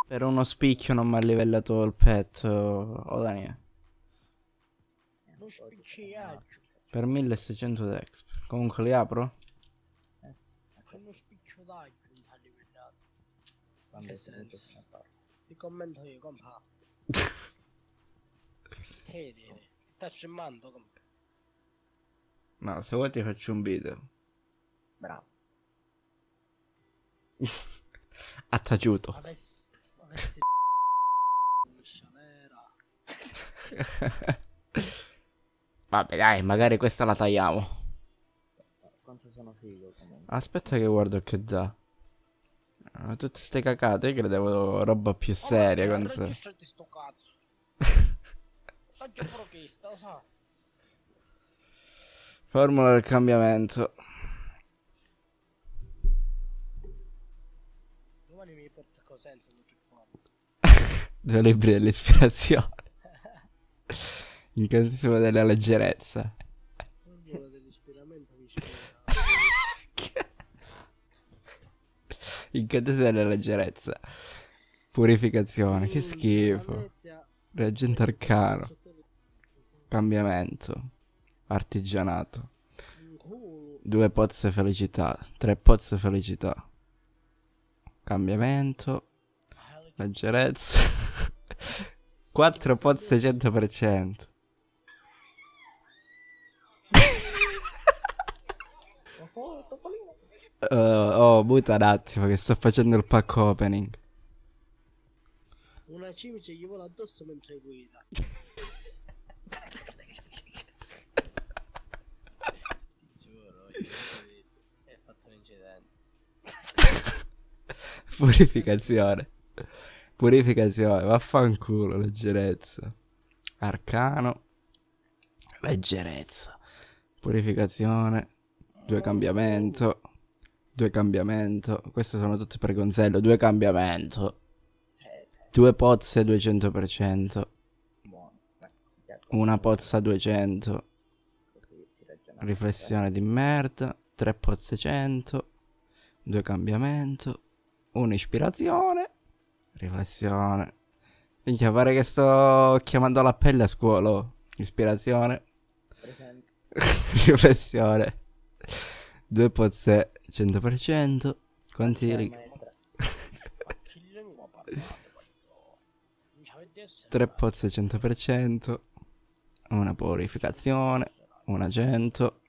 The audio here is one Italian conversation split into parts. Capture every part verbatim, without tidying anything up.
Per uno spicchio non mi ha livellato il pet, o oh, Daniele. Lo spicciaggio. Per milleseicento d'exp. Comunque li apro? Eh, con lo spiccio d'aglio non t'ha livellato. In che senso? Ti commento io, compa. Te dire. Sta scemando, compa. No, se vuoi ti faccio un video. Bravo. Ha taciuto. Avessi... Avessi... nera. Vabbè dai, magari questa la tagliamo. Quanto sono figo comunque. Aspetta che guardo che dà. Ah, tutte ste cacate, io credevo roba più seria. Oh, con ma se... registrati sto cazzo. Faccio prochista, lo sa. Formula del cambiamento. Domani mi porta Cosenza non ci fuori. Due libri dell'ispirazione. Incantesimo della leggerezza. Formula dell'ispiramento vicino. Incantesimo della leggerezza. Purificazione, che schifo. Reagente arcano. Cambiamento. Artigianato. Due pozze felicità. Tre pozze felicità. Cambiamento. Leggerezza. Quattro pozze cento per cento. Uh, oh, muta un attimo che sto facendo il pack opening. Una cimice gli vola addosso mentre guida. Ti giuro, io è fatto un incidente. Purificazione. Purificazione, vaffanculo, leggerezza. Arcano. Leggerezza. Purificazione. Due cambiamento. Due cambiamento. Queste sono tutte per consiglio. Due cambiamento. Due pozze duecento per cento. Una pozza duecento. Riflessione di merda. Tre pozze cento. Due cambiamento. Una ispirazione. Riflessione. Minchia, pare che sto chiamando la pelle a scuola. Oh. Ispirazione. Riflessione. Due pozze cento per cento. Quanti rig... Tre pozze cento per cento. Una purificazione. Una cento.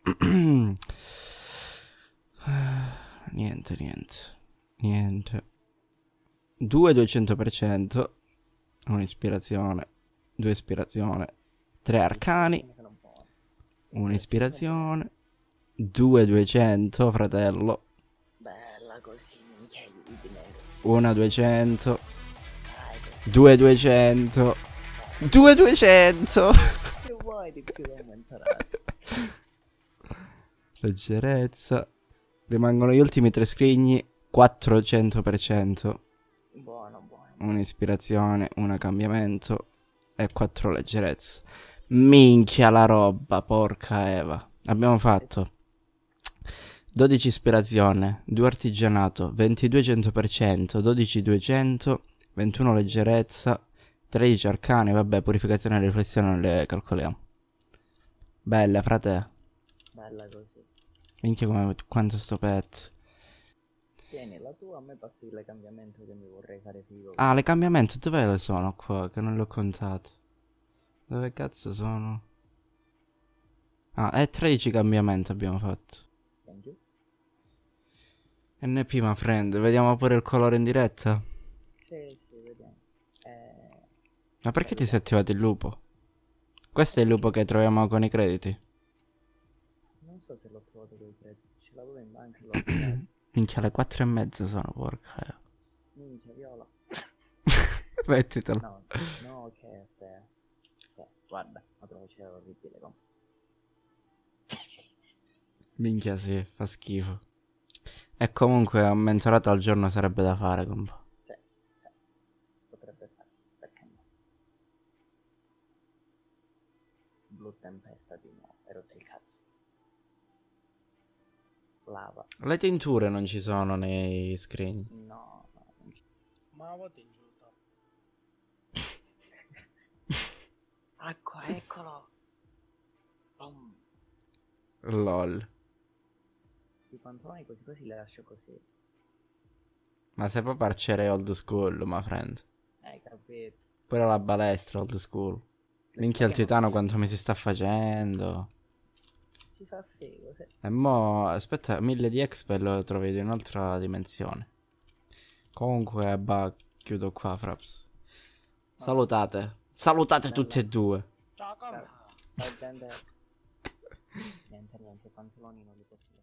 Niente, niente. Niente. Due duecento per cento. Un'ispirazione. Due ispirazione. Tre arcani. Un'ispirazione. Due duecento, fratello. Bella così, minchia di nero. Una duecento. Due duecento. Due duecento. Che vuoi di più aumenterà? Leggerezza. Rimangono gli ultimi tre scrigni. quattrocento per cento. Buono, buono. Un'ispirazione, un cambiamento e quattro leggerezze. Minchia la roba, porca Eva. Abbiamo fatto dodici ispirazione, due artigianato, ventidue cento per cento, dodici duecento, ventuno leggerezza, tredici arcani, vabbè, purificazione e riflessione non le calcoliamo. Bella, frate. Bella così. Minchia come quanto sto pezzo. Tieni la tua, a me passi il cambiamento che mi vorrei fare figo. Ah, le cambiamento dove le sono qua? Che non le ho contate. Dove cazzo sono? Ah, è tredici cambiamenti abbiamo fatto. Thank you. N P my friend, vediamo pure il colore in diretta? Sì, sì, vediamo. Eh... Ma perché ti sei attivato il lupo? Questo è il lupo che troviamo con i crediti. Non so se l'ho trovato con i crediti, ce l'avevo in banca e l'ho attivato. Minchia, le quattro e mezzo sono, porca. Minchia, viola. Mettitelo. No, no, che ste... Cioè, guarda, la trovo c'è orribile, com. Minchia sì, fa schifo. E comunque un mentorato al giorno sarebbe da fare, compa. Sì, sì. Potrebbe fare, perché no? Blu tempesta di nuovo, hai rotto il cazzo. Lava. Le tinture non ci sono nei screen. No, no, non c'è. Ma la vuoi in giù? Ecco, eccolo. Bom. LOL. I pantaloni così così li lascio così. Ma sei proprio arciere old school, my friend. Eh, capito. Pure la balestra old school. Minchia il titano quanto mi si sta facendo. Si fa figo, sì. E mo, aspetta, mille di exp e lo trovi in un'altra dimensione. Comunque, bah, chiudo qua, Fraps. Salutate. Salutate tutti e due. Ciao, come? La gente... niente, niente, i pantaloni non li posso